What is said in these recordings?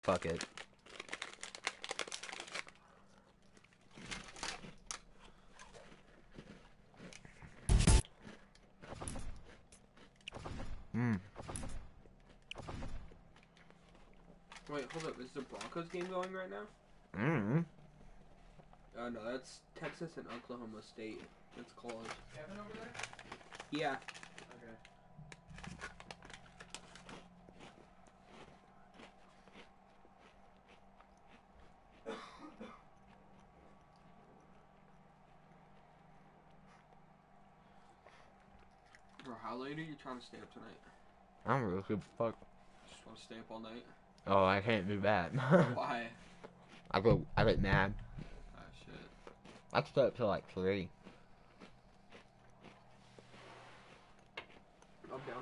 Fuck it. Wait, hold up. Is the Broncos game going right now? No, that's Texas and Oklahoma State. That's college. Kevin over there? Yeah. Okay. Bro, how late are you trying to stay up tonight? I don't really give a fuck. Just want to stay up all night? Oh, I can't do that. Why? I get mad. Ah, shit. I stay up till like 3. I'm down.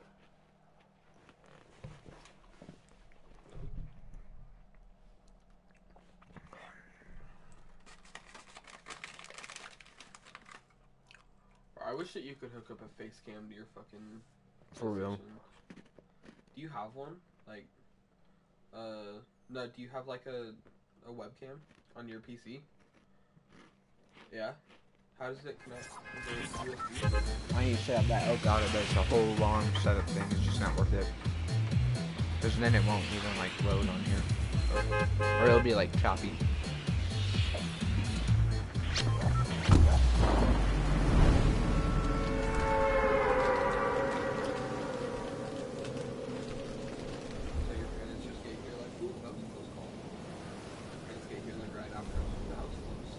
I wish that you could hook up a face cam to your fucking... For real. Do you have one? Like, no, do you have like a webcam on your PC? Yeah? How does it connect? Is there USB? I need to set up that Elgato, but it's a whole long setup thing. It's just not worth it. Because then it won't even like load on here. Or it'll be like choppy. So your parents just get here like, ooh, that was a close call. Parents get here like right after the house closed.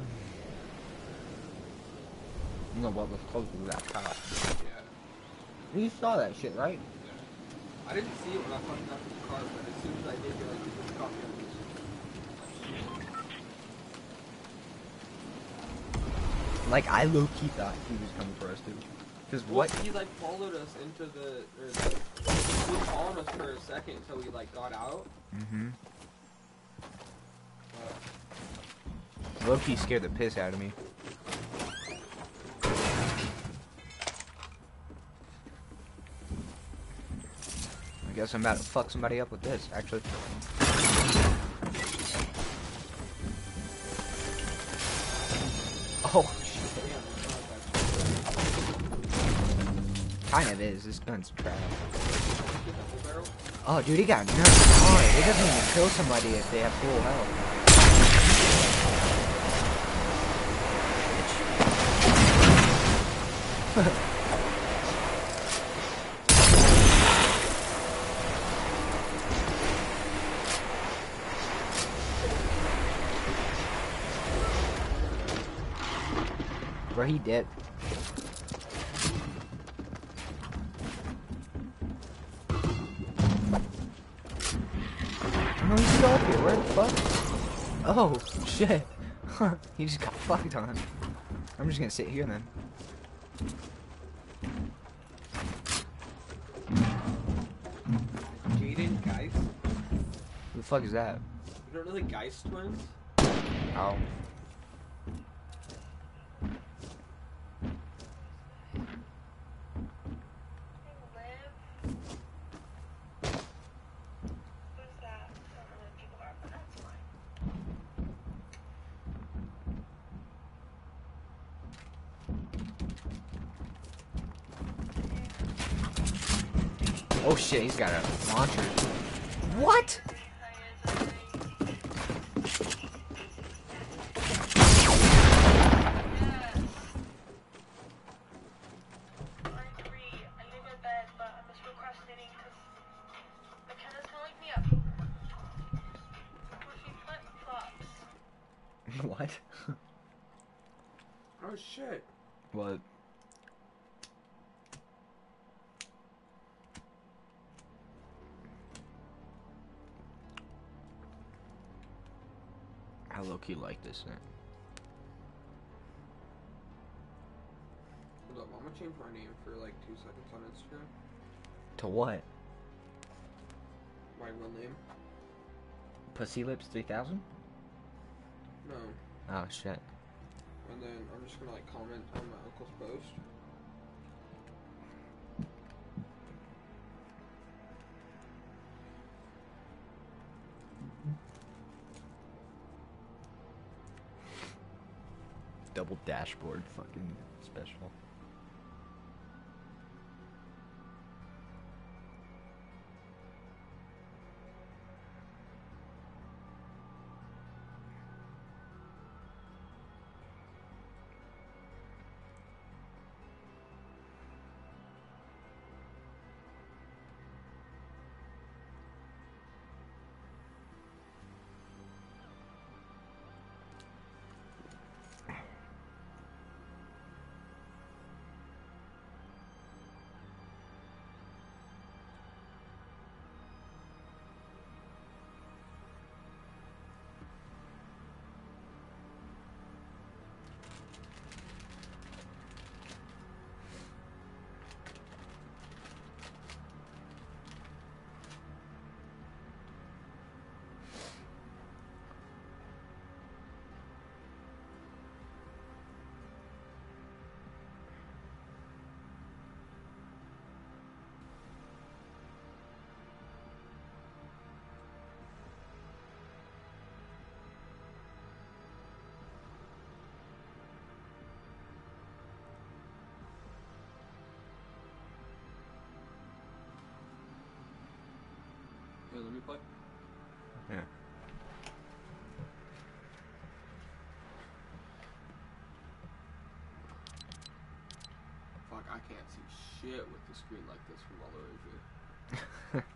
You know what was close to that top. Yeah. You saw that shit, right? I didn't see it when I fucking got to the car, but as soon as I did, you're like, you just caught me on this. Like, I low-key thought he was coming for us, too. Because what? He like followed us into the, or like, he was following us for a second until we like got out. Mm-hmm. Low-key scared the piss out of me. I guess I'm about to fuck somebody up with this, actually. Oh, shit. Kind of is. This gun's trash. Oh, dude, he got nerfed hard. It doesn't even kill somebody if they have full health. Bro, he did. No, he's still up here. Where the fuck? Oh, shit. He just got fucked on. I'm just gonna sit here then. Jaden Geist? Who the fuck is that? You don't know the Geist twins? Oh. Oh shit, he's got a launcher. What? What? Oh shit. What? I low-key like this thing. Hold up, I'm gonna change my name for like 2 seconds on Instagram. To what? My real name? Pussy Lips 3000? No. Oh shit. And then I'm just gonna like comment on my uncle's post. Double dashboard fucking special. Here, let me play. Yeah. Fuck, I can't see shit with the screen like this from all the way here.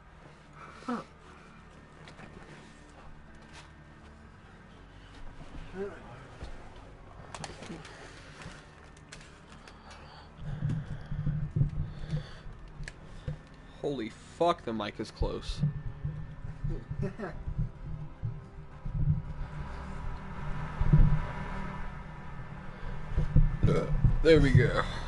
Holy fuck, the mic is close. There we go.